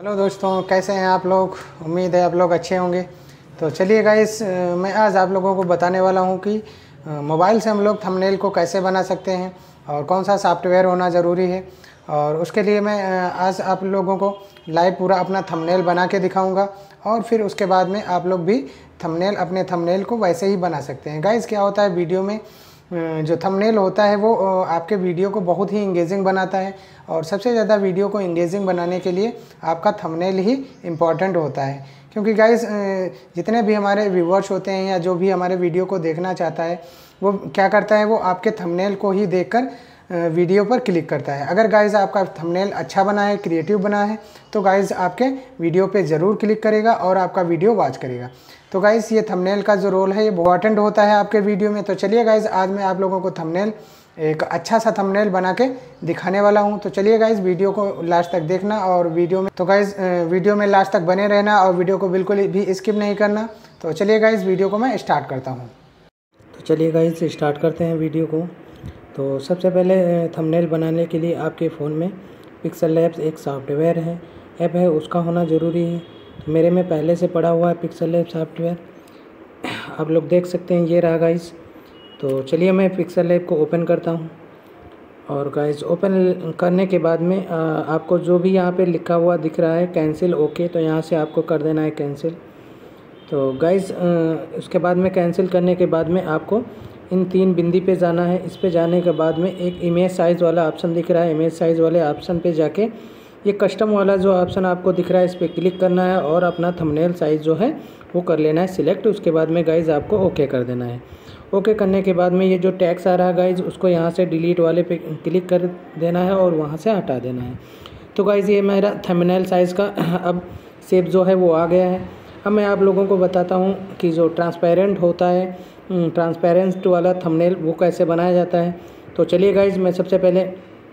Hello दोस्तों, कैसे हैं आप लोग। उम्मीद है आप लोग अच्छे होंगे। तो चलिए गाइस, मैं आज आप लोगों को बताने वाला हूं कि मोबाइल से हम लोग थंबनेल को कैसे बना सकते हैं और कौन सा सॉफ्टवेयर होना ज़रूरी है। और उसके लिए मैं आज आप लोगों को लाइव पूरा अपना थंबनेल बना के दिखाऊंगा और फिर उसके बाद में आप लोग भी अपने थंबनेल को वैसे ही बना सकते हैं। गाइस, क्या होता है वीडियो में जो थंबनेल होता है वो आपके वीडियो को बहुत ही इंगेजिंग बनाता है और सबसे ज़्यादा वीडियो को इंगेजिंग बनाने के लिए आपका थंबनेल ही इम्पॉर्टेंट होता है। क्योंकि गाइस, जितने भी हमारे व्यूवर्स होते हैं या जो भी हमारे वीडियो को देखना चाहता है वो क्या करता है, वो आपके थंबनेल को ही देखकर वीडियो पर क्लिक करता है। अगर गाइस आपका थंबनेल अच्छा बना है, क्रिएटिव बना है, तो गाइस आपके वीडियो पे ज़रूर क्लिक करेगा और आपका वीडियो वॉच करेगा। तो गाइस, ये थंबनेल का जो रोल है ये इम्पॉर्टेंट होता है आपके वीडियो में। तो चलिए गाइस, आज मैं आप लोगों को थंबनेल एक अच्छा सा थंबनेल बना के दिखाने वाला हूं। तो चलिए गाइस, वीडियो को लास्ट तक देखना और वीडियो में लास्ट तक बने रहना और वीडियो को बिल्कुल भी स्किप नहीं करना। तो चलिए गाइस, वीडियो को मैं स्टार्ट करता हूँ। तो चलिए गाइस, स्टार्ट करते हैं वीडियो को। तो सबसे पहले थंबनेल बनाने के लिए आपके फ़ोन में पिक्सल लैब्स एक सॉफ्टवेयर ऐप है, उसका होना ज़रूरी है। तो मेरे में पहले से पड़ा हुआ है पिक्सल लैब सॉफ्टवेयर, आप लोग देख सकते हैं, ये रहा गाइस। तो चलिए मैं पिक्सल लैब को ओपन करता हूँ और गाइस ओपन करने के बाद में आपको जो भी यहाँ पे लिखा हुआ दिख रहा है कैंसिल ओके, तो यहाँ से आपको कर देना है कैंसिल। तो गाइस उसके बाद में कैंसिल करने के बाद में आपको इन 3 बिंदी पे जाना है। इस पे जाने के बाद में एक इमेज साइज़ वाला ऑप्शन दिख रहा है, इमेज साइज़ वाले ऑप्शन पे जाके ये कस्टम वाला जो ऑप्शन आपको दिख रहा है इस पर क्लिक करना है और अपना थंबनेल साइज़ जो है वो कर लेना है सिलेक्ट। उसके बाद में गाइज़ आपको ओके कर देना है। ओके करने के बाद में ये जो टैक्स आ रहा है गाइज़, उसको यहाँ से डिलीट वाले पे क्लिक कर देना है और वहाँ से हटा देना है। तो गाइज़ ये मेरा थंबनेल साइज़ का अब शेप जो है वो आ गया है। अब मैं आप लोगों को बताता हूँ कि जो ट्रांसपेरेंट होता है, ट्रांसपेरेंट वाला थंबनेल वो कैसे बनाया जाता है। तो चलिए गाइज़, मैं सबसे पहले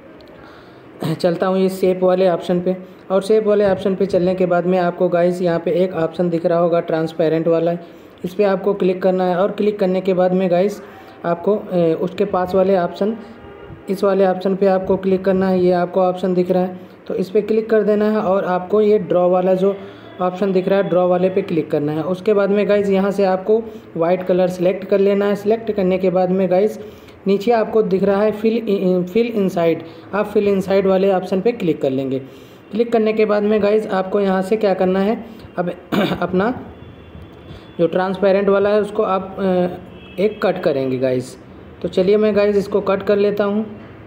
चलता हूँ ये शेप वाले ऑप्शन पे और शेप वाले ऑप्शन पे चलने के बाद में आपको गाइस यहाँ पे एक ऑप्शन दिख रहा होगा ट्रांसपेरेंट वाला, इस पर आपको क्लिक करना है। और क्लिक करने के बाद में गाइस आपको उसके पास वाले ऑप्शन, इस वाले ऑप्शन पे आपको क्लिक करना है। ये आपको ऑप्शन दिख रहा है तो इस पर क्लिक कर देना है और आपको ये ड्रॉ वाला जो ऑप्शन दिख रहा है ड्रॉ वाले पे क्लिक करना है। उसके बाद में गाइस यहाँ से आपको वाइट कलर सेलेक्ट कर लेना है। सेलेक्ट करने के बाद में गाइस नीचे आपको दिख रहा है फिल इनसाइड, आप फिल इनसाइड वाले ऑप्शन पे क्लिक कर लेंगे। क्लिक करने के बाद में गाइस आपको यहाँ से क्या करना है, अब अपना जो ट्रांसपेरेंट वाला है उसको आप एक कट करेंगे गाइस। तो चलिए मैं गाइस इसको कट कर लेता हूँ।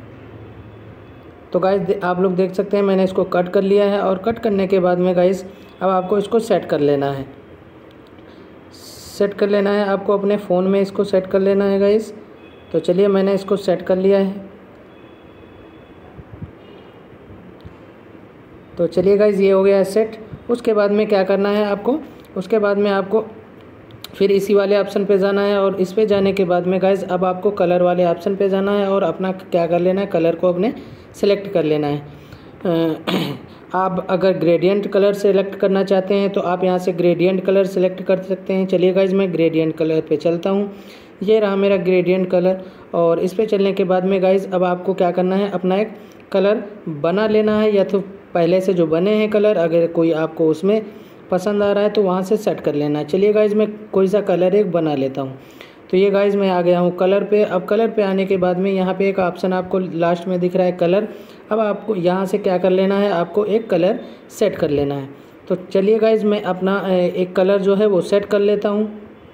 तो गाइस आप लोग देख सकते हैं मैंने इसको कट कर लिया है और कट करने के बाद में गाइस अब आपको इसको सेट कर लेना है। सेट कर लेना है आपको अपने फ़ोन में, इसको सेट कर लेना है गाइस। तो चलिए मैंने इसको सेट कर लिया है। तो चलिए गाइस ये हो गया है सेट। उसके बाद में क्या करना है आपको, उसके बाद में आपको फिर इसी वाले ऑप्शन पे जाना है और इस पे जाने के बाद में गाइस अब आपको कलर वाले ऑप्शन पे जाना है और अपना क्या कर लेना है, कलर को अपने सेलेक्ट कर लेना है। आप अगर ग्रेडियंट कलर सेलेक्ट करना चाहते हैं तो आप यहाँ से ग्रेडियंट कलर सेलेक्ट कर सकते हैं। चलिए गाइस मैं ग्रेडियंट कलर पे चलता हूँ, ये रहा मेरा ग्रेडियंट कलर। और इस पे चलने के बाद में गाइस अब आपको क्या करना है, अपना एक कलर बना लेना है या तो पहले से जो बने हैं कलर, अगर कोई आपको उसमें पसंद आ रहा है तो वहाँ से सेट कर लेना है। चलिए गाइस मैं कोई सा कलर एक बना लेता हूँ। तो ये गाइस मैं आ गया हूँ कलर पे। अब कलर पे आने के बाद में यहाँ पे एक ऑप्शन आपको लास्ट में दिख रहा है कलर। अब आपको यहाँ से क्या कर लेना है, आपको एक कलर सेट कर लेना है। तो चलिए गाइस मैं अपना एक कलर जो है वो सेट कर लेता हूँ।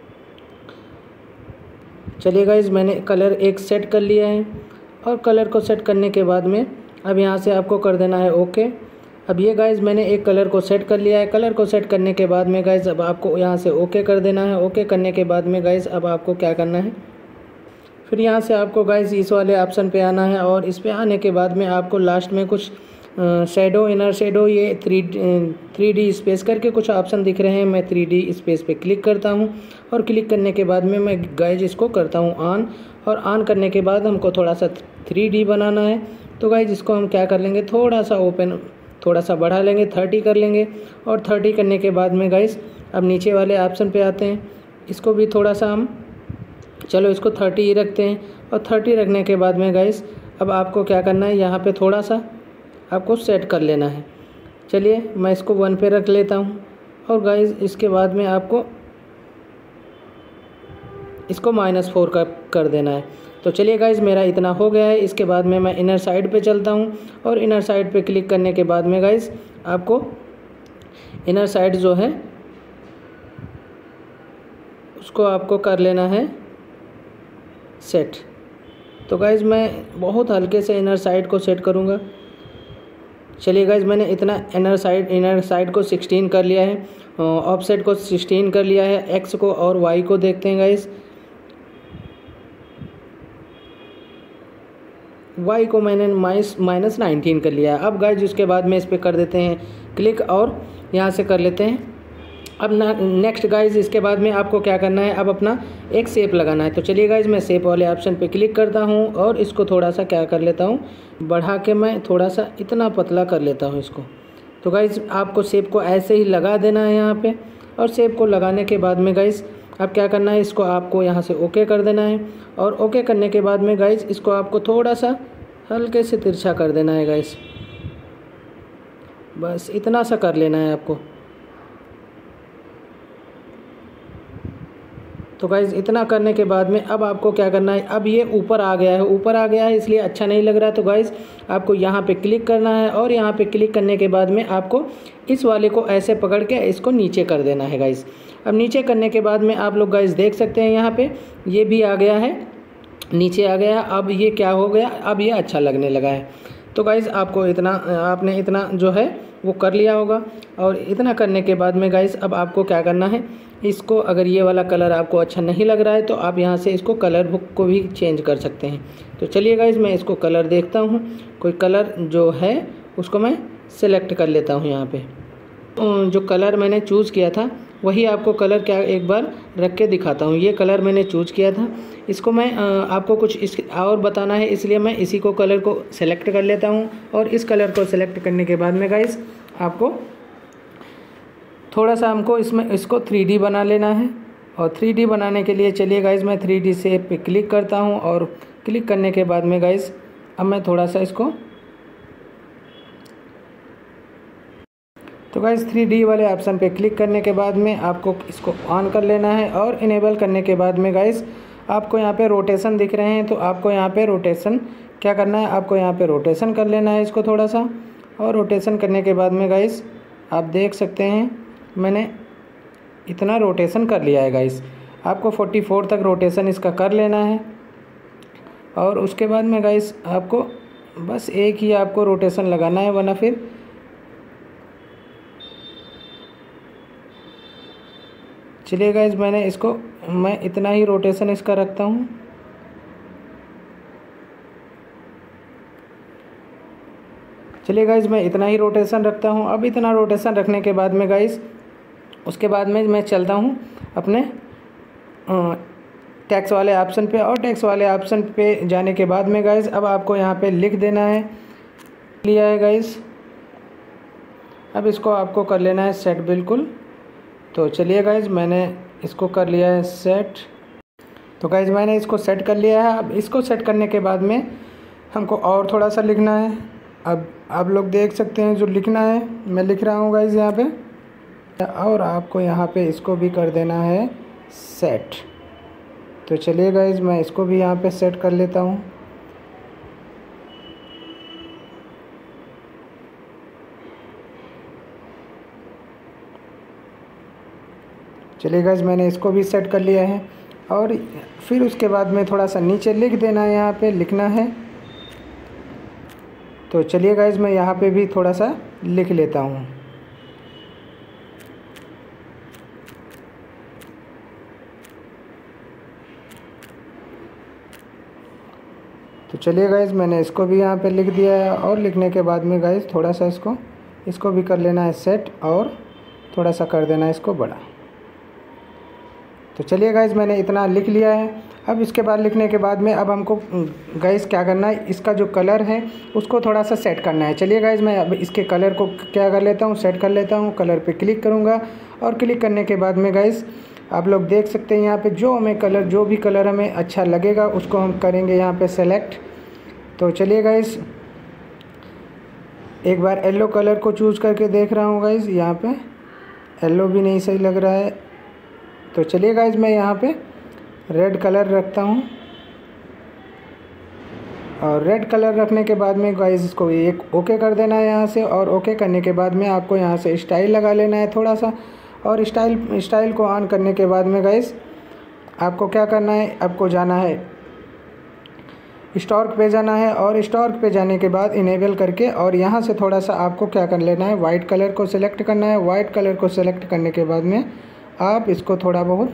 चलिए गाइस मैंने कलर एक सेट कर लिया है और कलर को सेट करने के बाद में अब यहाँ से आपको कर देना है ओके। अब ये गाइस मैंने एक कलर को सेट कर लिया है। कलर को सेट करने के बाद में गाइस अब आपको यहाँ से ओके कर देना है। ओके करने के बाद में गाइस अब आपको क्या करना है, फिर यहाँ से आपको गाइस इस वाले ऑप्शन पे आना है और इस पे आने के बाद में आपको लास्ट में कुछ शेडो, इनर शेडो, ये 3D स्पेस करके कुछ ऑप्शन दिख रहे हैं। मैं 3D स्पेस पे क्लिक करता हूँ और क्लिक करने के बाद में मैं गाइस इसको करता हूँ ऑन। और ऑन करने के बाद हमको थोड़ा सा 3D बनाना है। तो गाइस इसको हम क्या कर लेंगे, थोड़ा सा ओपन, थोड़ा सा बढ़ा लेंगे, 30 कर लेंगे। और 30 करने के बाद में गाइस अब नीचे वाले ऑप्शन पे आते हैं, इसको भी थोड़ा सा हम, चलो इसको 30 ही रखते हैं। और 30 रखने के बाद में गाइस अब आपको क्या करना है, यहाँ पे थोड़ा सा आपको सेट कर लेना है। चलिए मैं इसको 1 पे रख लेता हूँ। और गाइस इसके बाद में आपको इसको -4 कर देना है। तो चलिए गाइस मेरा इतना हो गया है। इसके बाद में मैं इनर साइड पे चलता हूँ और इनर साइड पे क्लिक करने के बाद में गाइस आपको इनर साइड जो है उसको आपको कर लेना है सेट। तो गाइस मैं बहुत हल्के से इनर साइड को सेट करूँगा। चलिए गाइस मैंने इतना इनर साइड को 16 कर लिया है, ऑफसेट को 16 कर लिया है। एक्स को और वाई को देखते हैं गाइस। वाई को मैंने -19 कर लिया है। अब गाइस उसके बाद में इस पर कर देते हैं क्लिक और यहाँ से कर लेते हैं। अब नेक्स्ट गाइस इसके बाद में आपको क्या करना है, अब अपना एक शेप लगाना है। तो चलिए गाइस मैं शेप वाले ऑप्शन पे क्लिक करता हूँ और इसको थोड़ा सा क्या कर लेता हूँ, बढ़ा के मैं थोड़ा सा इतना पतला कर लेता हूँ इसको। तो गाइस आपको शेप को ऐसे ही लगा देना है यहाँ पे। और शेप को लगाने के बाद में गाइस अब क्या करना है, इसको आपको यहाँ से ओके कर देना है। और ओके करने के बाद में गाइस इसको आपको थोड़ा सा हल्के से तिरछा कर देना है गाइस, बस इतना सा कर लेना है आपको। तो गाइज़ इतना करने के बाद में अब आपको क्या करना है, अब ये ऊपर आ गया है इसलिए अच्छा नहीं लग रहा। तो गाइज़ आपको यहाँ पे क्लिक करना है और यहाँ पे क्लिक करने के बाद में आपको इस वाले को ऐसे पकड़ के इसको नीचे कर देना है गाइज़। अब नीचे करने के बाद में आप लोग गाइज़ देख सकते हैं यहाँ पे ये भी आ गया है, नीचे आ गया। अब ये क्या हो गया, अब ये अच्छा लगने लगा है। तो गाइज़ आपने इतना जो है वो कर लिया होगा। और इतना करने के बाद में गाइज़ अब आपको क्या करना है, इसको अगर ये वाला कलर आपको अच्छा नहीं लग रहा है तो आप यहाँ से इसको कलर बुक को भी चेंज कर सकते हैं। तो चलिए गाइज़ मैं इसको कलर देखता हूँ, कोई कलर जो है उसको मैं सिलेक्ट कर लेता हूँ। यहाँ पे जो कलर मैंने चूज़ किया था वही आपको कलर क्या एक बार रख के दिखाता हूँ। ये कलर मैंने चूज़ किया था, इसको मैं आपको कुछ इस और बताना है इसलिए मैं इसी को कलर को सेलेक्ट कर लेता हूँ। और इस कलर को सेलेक्ट करने के बाद में गाइज़ आपको थोड़ा सा हमको इसको 3D बना लेना है। और 3D बनाने के लिए चलिए गाइज़ मैं 3D शेप पे क्लिक करता हूँ। और क्लिक करने के बाद में गाइज़ अब मैं थोड़ा सा इसको तो गाइज़ 3D वाले ऑप्शन पे क्लिक करने के बाद में आपको इसको ऑन कर लेना है। और इनेबल करने के बाद में गाइज़ आपको यहाँ पे रोटेशन दिख रहे हैं, तो आपको यहाँ पे रोटेशन क्या करना है, आपको यहाँ पे रोटेशन कर लेना है इसको थोड़ा सा। और रोटेशन करने के बाद में गाइज़ आप देख सकते हैं मैंने इतना रोटेशन कर लिया है गाइज़। आपको 44 तक रोटेशन इसका कर लेना है। और उसके बाद में गाइज़ आपको बस एक ही आपको रोटेशन लगाना है, वरना फिर चलिए गाइज़ मैं इतना ही रोटेशन इसका रखता हूँ। चलिए गाइज़ मैं इतना ही रोटेशन रखता हूँ। अब इतना रोटेशन रखने के बाद में गाइज़ उसके बाद में मैं चलता हूँ अपने टैक्स वाले ऑप्शन पे। और टैक्स वाले ऑप्शन पे जाने के बाद में गाइज़ अब आपको यहाँ पे लिख देना है, लिया है गाइज़। अब इसको आपको कर लेना है सेट बिल्कुल। तो चलिए गाइज़ मैंने इसको कर लिया है सेट। तो गाइज़ मैंने इसको सेट कर लिया है। अब इसको सेट करने के बाद में हमको और थोड़ा सा लिखना है। अब आप लोग देख सकते हैं जो लिखना है मैं लिख रहा हूँ गाइज़ यहाँ पे। और आपको यहाँ पे इसको भी कर देना है सेट। तो चलिए गाइज़ मैं इसको भी यहाँ पे सेट कर लेता हूँ। चलिए गाइज़ मैंने इसको भी सेट कर लिया है। और फिर उसके बाद में थोड़ा सा नीचे लिख देना है, यहाँ पे लिखना है। तो चलिए गाइज़ मैं यहाँ पे भी थोड़ा सा लिख लेता हूँ। तो चलिए गाइज़ मैंने इसको भी यहाँ पे लिख दिया है। और लिखने के बाद में गाइज़ थोड़ा सा इसको भी कर लेना है सेट और थोड़ा सा कर देना है इसको बड़ा। तो चलिए गाइज़ मैंने इतना लिख लिया है। अब इसके बाद लिखने के बाद में अब हमको गाइज़ क्या करना है, इसका जो कलर है उसको थोड़ा सा सेट करना है। चलिए गाइज़ मैं अब इसके कलर को क्या कर लेता हूँ, सेट कर लेता हूँ। कलर पे क्लिक करूँगा और क्लिक करने के बाद में गाइज़ आप लोग देख सकते हैं यहाँ पे जो भी कलर हमें अच्छा लगेगा उसको हम करेंगे यहाँ पे सेलेक्ट। तो चलिए गाइज़ एक बार येलो कलर को चूज़ करके देख रहा हूँ गाइज़। यहाँ पे येलो भी नहीं सही लग रहा है, तो चलिए गाइज़ मैं यहाँ पे रेड कलर रखता हूँ। और रेड कलर रखने के बाद में गाइज़ इसको एक ओके कर देना है यहाँ से। और ओके करने के बाद में आपको यहाँ से स्टाइल लगा लेना है थोड़ा सा। और स्टाइल को ऑन करने के बाद में गाइज़ आपको क्या करना है, आपको जाना है स्टॉर्क पे जाना है। और स्टॉर्क पे जाने के बाद इनेबल करके और यहाँ से थोड़ा सा आपको क्या कर लेना है, वाइट कलर को सिलेक्ट करना है। वाइट कलर को सिलेक्ट करने के बाद में आप इसको थोड़ा बहुत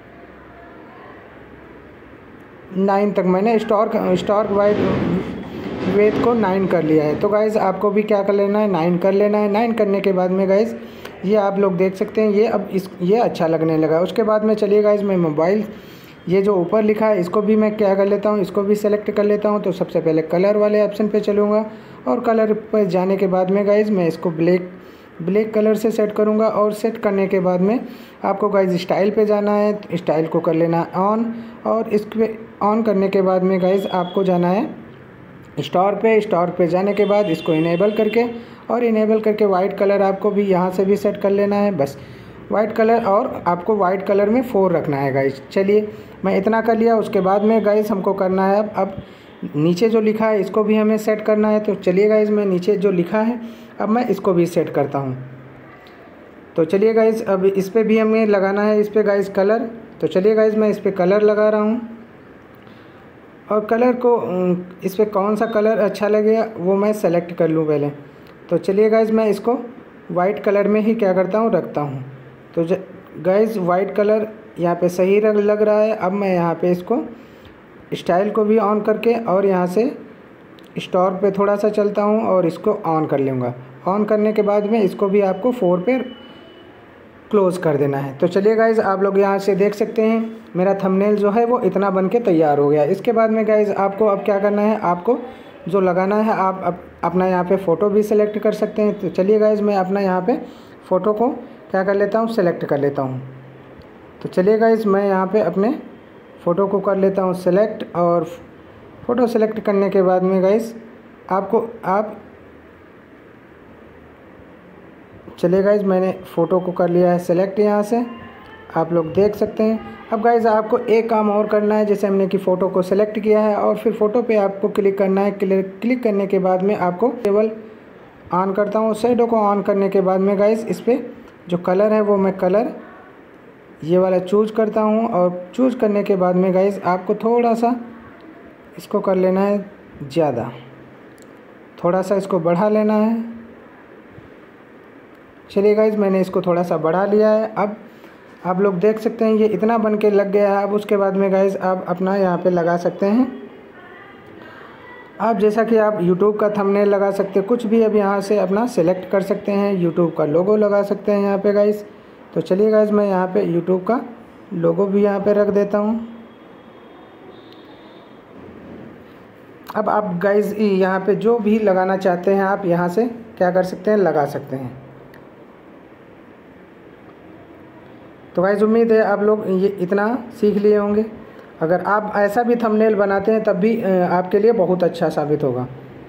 9 तक, मैंने स्टॉर्क वाइट वेट को 9 कर लिया है। तो गाइज़ आपको भी क्या कर लेना है, 9 कर लेना है। 9 करने के बाद में गाइज़ ये आप लोग देख सकते हैं ये अब ये अच्छा लगने लगा। उसके बाद में चलिए गाइज़ मैं मोबाइल, ये जो ऊपर लिखा है इसको भी मैं क्या कर लेता हूँ, इसको भी सेलेक्ट कर लेता हूँ। तो सबसे पहले कलर वाले ऑप्शन पे चलूँगा और कलर पर जाने के बाद में गाइज़ मैं इसको ब्लैक कलर से सेट करूँगा। और सेट करने के बाद में आपको गाइज़ स्टाइल पे जाना है, तो स्टाइल को कर लेना है ऑन। और इसके ऑन करने के बाद में गाइज़ आपको जाना है स्टॉर्क पे जाने के बाद इसको इनेबल करके और इनेबल करके वाइट कलर आपको भी यहाँ से भी सेट कर लेना है, बस वाइट कलर। और आपको वाइट कलर में 4 रखना है गाइज़। चलिए मैं इतना कर लिया। उसके बाद में गाइज़ हमको करना है अब नीचे जो लिखा है इसको भी हमें सेट करना है। तो चलिए गाइज़ मैं नीचे जो लिखा है अब मैं इसको भी सेट करता हूँ। तो चलिए गाइज़ अब इस पर भी हमें लगाना है, इस पर गाइज़ कलर। तो चलिए गाइज़ मैं इस पर कलर लगा रहा हूँ। और कलर को इस पर कौन सा कलर अच्छा लगेगा वो मैं सेलेक्ट कर लूँ पहले। तो चलिए गाइज़ मैं इसको वाइट कलर में ही क्या करता हूँ, रखता हूँ। तो गाइज़ वाइट कलर यहाँ पे सही लग रहा है। अब मैं यहाँ पे इसको स्टाइल को भी ऑन करके और यहाँ से स्टॉर्क पे थोड़ा सा चलता हूँ और इसको ऑन कर लूँगा। ऑन करने के बाद में इसको भी आपको 4 पे क्लोज़ कर देना है। तो चलिए गाइज़ आप लोग यहाँ से देख सकते हैं मेरा थंबनेल जो है वो इतना बन के तैयार हो गया। इसके बाद में गाइज़ आपको अब क्या करना है, आपको जो लगाना है आप अपना यहाँ पे फ़ोटो भी सिलेक्ट कर सकते हैं। तो चलिए गाइज़ मैं अपना यहाँ पे फ़ोटो को क्या कर लेता हूँ, सेलेक्ट कर लेता हूँ। तो चलिए गाइज़ मैं यहाँ पे अपने फ़ोटो को कर लेता हूँ सेलेक्ट। और फ़ोटो सेलेक्ट करने के बाद में गाइज़ चलिए गाइज़ मैंने फ़ोटो को कर लिया है सेलेक्ट यहाँ से, आप लोग देख सकते हैं। अब गाइज़ आपको एक काम और करना है, जैसे हमने कि फ़ोटो को सेलेक्ट किया है और फिर फ़ोटो पे आपको क्लिक करना है। क्लिक करने के बाद में आपको केवल ऑन करता हूँ। शैडो को ऑन करने के बाद में गाइज़ इस पर जो कलर है वो मैं कलर ये वाला चूज़ करता हूँ। और चूज़ करने के बाद में गाइज़ आपको थोड़ा सा इसको कर लेना है ज़्यादा, थोड़ा सा इसको बढ़ा लेना है। चलिए गाइज़ मैंने इसको थोड़ा सा बढ़ा लिया है। अब आप लोग देख सकते हैं ये इतना बन के लग गया है। अब उसके बाद में गाइज़ आप अपना यहाँ पे लगा सकते हैं, आप जैसा कि आप YouTube का थंबनेल लगा सकते हैं, कुछ भी अब यहाँ से अपना सेलेक्ट कर सकते हैं। YouTube का लोगो लगा सकते हैं यहाँ पे गाइज़। तो चलिए गाइज़ मैं यहाँ पे YouTube का लोगो भी यहाँ पे रख देता हूँ। अब आप गाइज़ यहाँ पे जो भी लगाना चाहते हैं आप यहाँ से क्या कर सकते हैं, लगा सकते हैं। तो गाइज़ उम्मीद है आप लोग ये इतना सीख लिए होंगे। अगर आप ऐसा भी थंबनेल बनाते हैं तब भी आपके लिए बहुत अच्छा साबित होगा।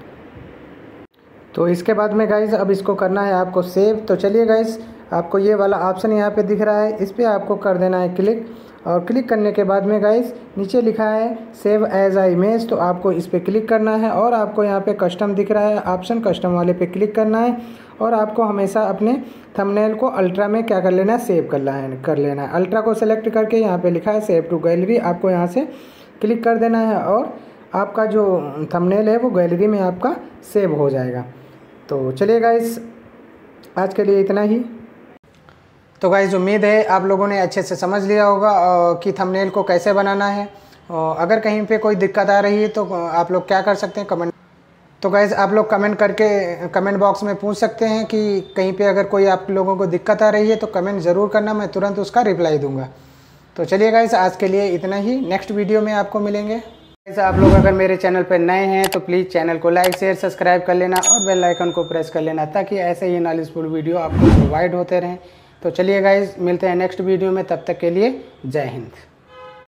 तो इसके बाद में गाइज़ अब इसको करना है आपको सेव। तो चलिए गाइज़ आपको ये वाला ऑप्शन यहाँ पे दिख रहा है, इस पर आपको कर देना है क्लिक। और क्लिक करने के बाद में गाइज़ नीचे लिखा है सेव एज अ इमेज, तो आपको इस पर क्लिक करना है। और आपको यहाँ पे कस्टम दिख रहा है ऑप्शन, कस्टम वाले पे क्लिक करना है। और आपको हमेशा अपने थंबनेल को अल्ट्रा में क्या कर लेना है, सेव कर लेना है। अल्ट्रा को सेलेक्ट करके यहाँ पे लिखा है सेव टू गैलरी, आपको यहाँ से क्लिक कर देना है और आपका जो थंबनेल है वो गैलरी में आपका सेव हो जाएगा। तो चलिए गाइज़ आज के लिए इतना ही। तो गाइज़ उम्मीद है आप लोगों ने अच्छे से समझ लिया होगा कि थंबनेल को कैसे बनाना है। अगर कहीं पे कोई दिक्कत आ रही है तो आप लोग क्या कर सकते हैं, कमेंट। तो गाइज़ आप लोग कमेंट करके कमेंट बॉक्स में पूछ सकते हैं कि कहीं पे अगर कोई आप लोगों को दिक्कत आ रही है तो कमेंट ज़रूर करना, मैं तुरंत उसका रिप्लाई दूंगा। तो चलिए गाइज़ आज के लिए इतना ही, नेक्स्ट वीडियो में आपको मिलेंगे। गाइज़ आप लोग अगर मेरे चैनल पर नए हैं तो प्लीज़ चैनल को लाइक शेयर सब्सक्राइब कर लेना और बेल आइकन को प्रेस कर लेना, ताकि ऐसे ही नॉलेजफुल वीडियो आपको प्रोवाइड होते रहें। तो चलिए गाइज़ मिलते हैं नेक्स्ट वीडियो में, तब तक के लिए जय हिंद।